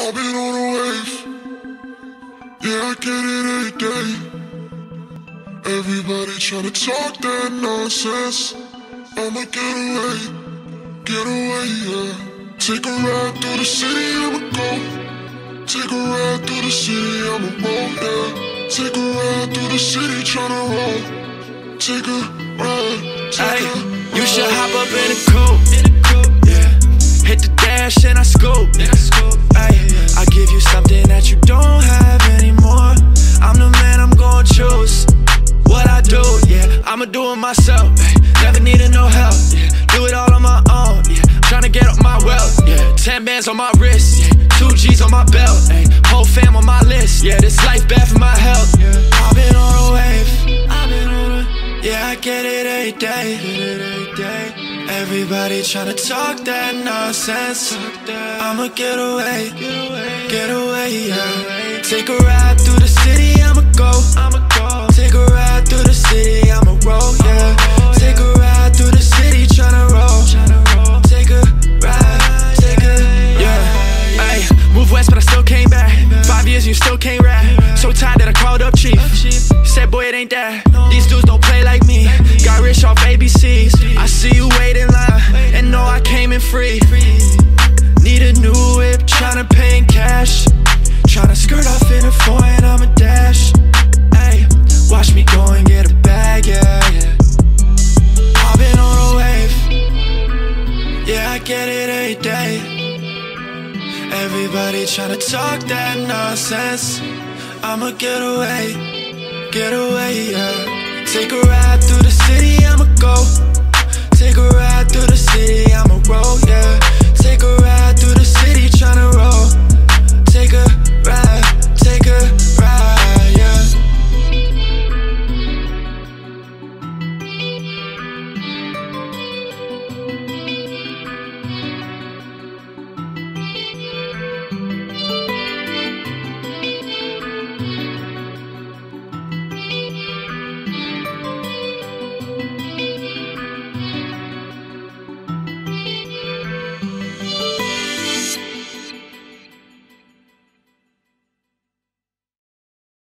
I've been on a wave. Yeah, I get it every day. Everybody tryna talk that nonsense. I'ma get away, yeah. Take a ride through the city, I'ma go. Take a ride through the city, I'ma roll, yeah. Take a ride through the city, tryna roll. Take a ride, you should hop up in a coupe, yeah. Hit the dash and I scoop, ay. I give you something that you don't have anymore. I'm the man, I'm gon' choose what I do, yeah. I'ma do it myself, ay. Never needed no help, yeah. Do it all on my own, yeah. Tryna get up my wealth, yeah. 10 bands on my wrist, yeah. 2 G's on my belt, ay. Whole fam on my list, yeah. This life bad for my health, yeah. I've been on a wave, yeah, I get it every day. Everybody tryna talk that nonsense. I'ma get away, yeah. Take a ride through the city, I'ma go. Take a ride through the city, I'ma roll, yeah. Take a ride through the city, tryna roll. Take a ride, yeah. Ay, move west, but I still came back. 5 years, you still can't rap. So tired that I called up Chief. Said, boy, it ain't that. These dudes don't play like me. Got rich off ABCs. I see you wait in line and know I came in free. Need a new whip, tryna pay in cash. Tryna skirt off in a foreign, I'ma dash. Ay, watch me go and get a bag, yeah. I've been on a wave. Yeah, I get it every day. Everybody tryna talk that nonsense. I'ma get away, yeah. Take a ride through the city, I'ma go. Take a ride through the city, I'ma roll, yeah. Take a ride through the city, tryna roll.